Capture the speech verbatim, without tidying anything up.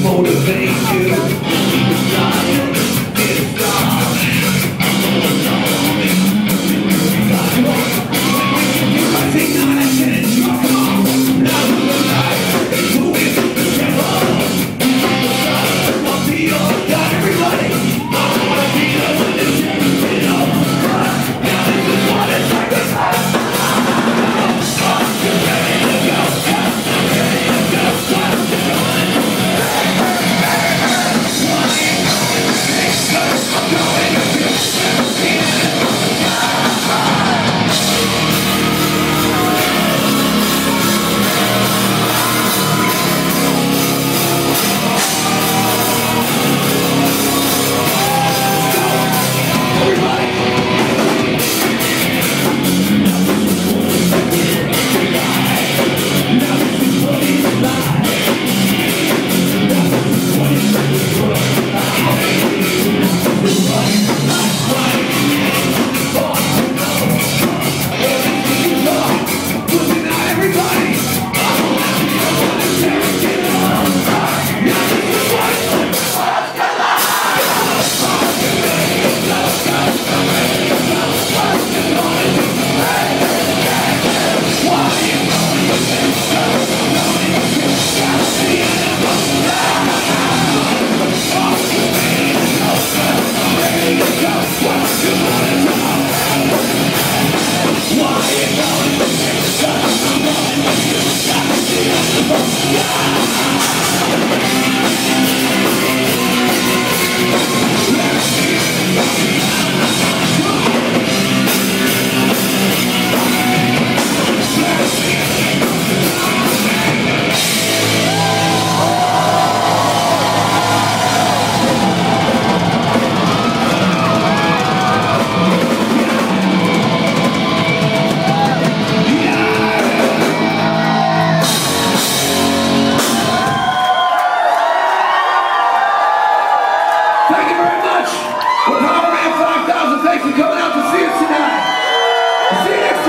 motivate you. It's not, it's not. I take none attention. Come on, now to the light. Who is the devil? I'll be your God, everybody. I wanna be the one to change it all. Now this is what it's like to have. You're ready to go. I'm ready to go. I'm going. I'm going to feel Thank you very much. Well, Power Man five thousand, thanks for coming out to see us tonight. See you next time.